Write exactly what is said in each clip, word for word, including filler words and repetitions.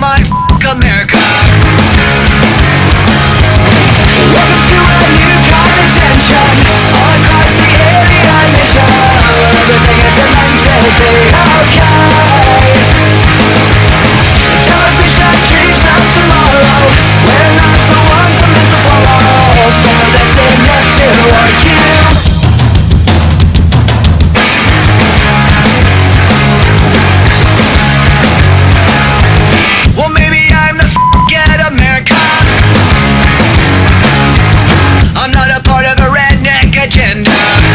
everyone, f*** America. Welcome to a new kind of tension all across the alien nation. Everything is meant to be okay. Television dreams of tomorrow. We're not the ones I'm meant to follow. But that's enough to warn you. Well, maybe I'm the f***ing America. I'm not a part of a redneck agenda.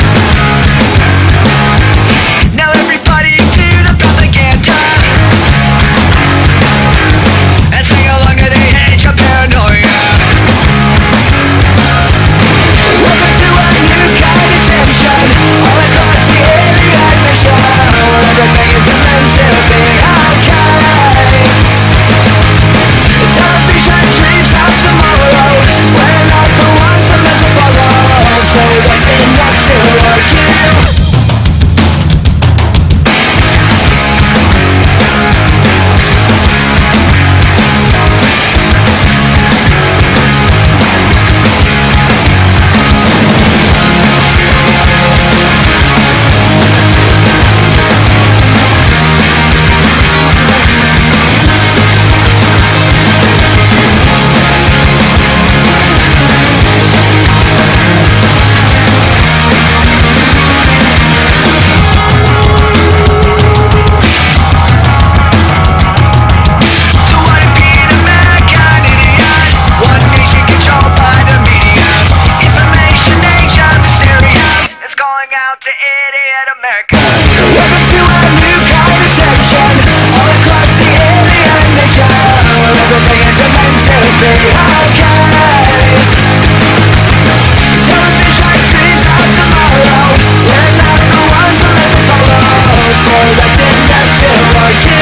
Now everybody to the propaganda and sing along to the age of paranoia. Welcome to a new kind of tension all across the alien mission. Everything is meant to be okay. Television dreams of tomorrow. We're not the ones I'm meant to follow. Though that's enough to warn you. To idiot America. Welcome to a new kind of tension all across the alien nation. Everything is meant to be okay. Television dreams of tomorrow. We're not the ones I'm meant to follow. For that's enough to warn you.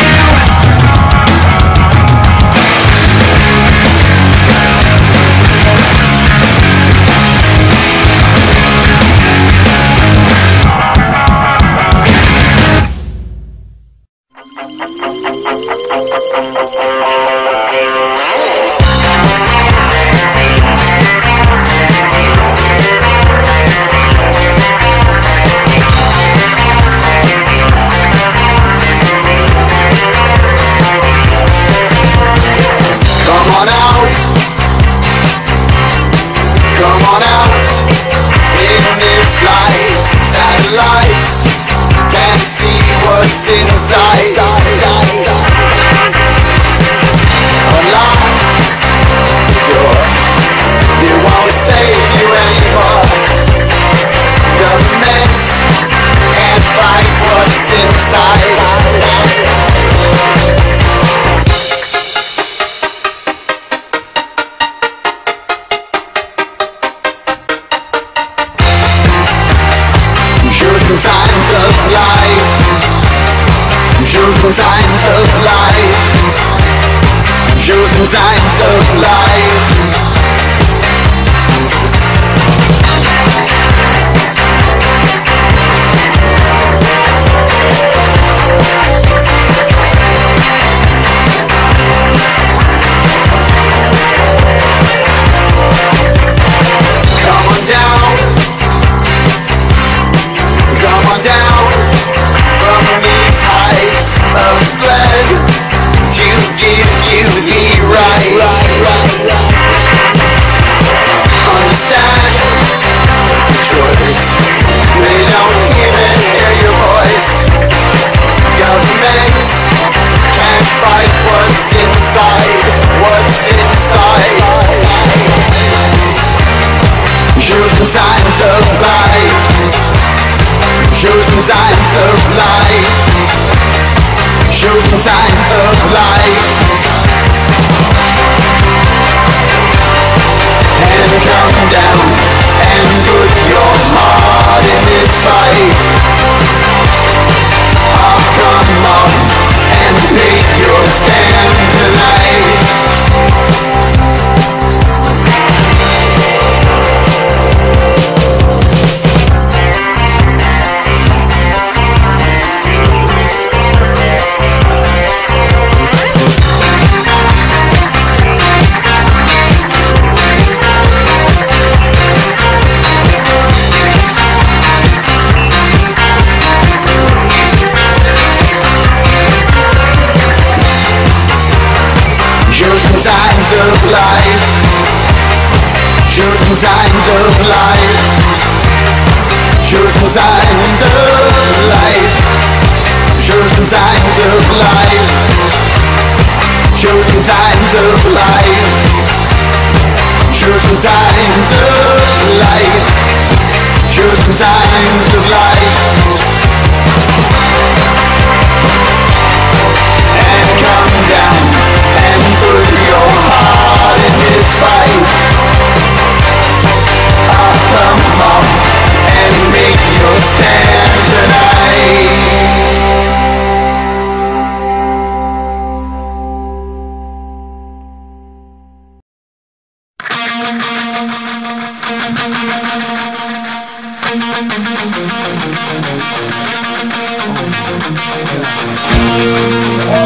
Satellites can't see what's inside. Unlock the door. It won't save you anymore. Governments can't fight what's inside. Shows the signs of life. Shows the signs of life. Shows the signs of life. Come on down. Come on down from these heights of splendor to give you the right, right, right, right. Show some signs of life. Show some signs of life. Show some signs of life. Show some signs of life. Show some signs of life. Show some signs of life. Show some signs of life. And come down and put your heart in this fight. Oh, come on and make your stand tonight. Oh,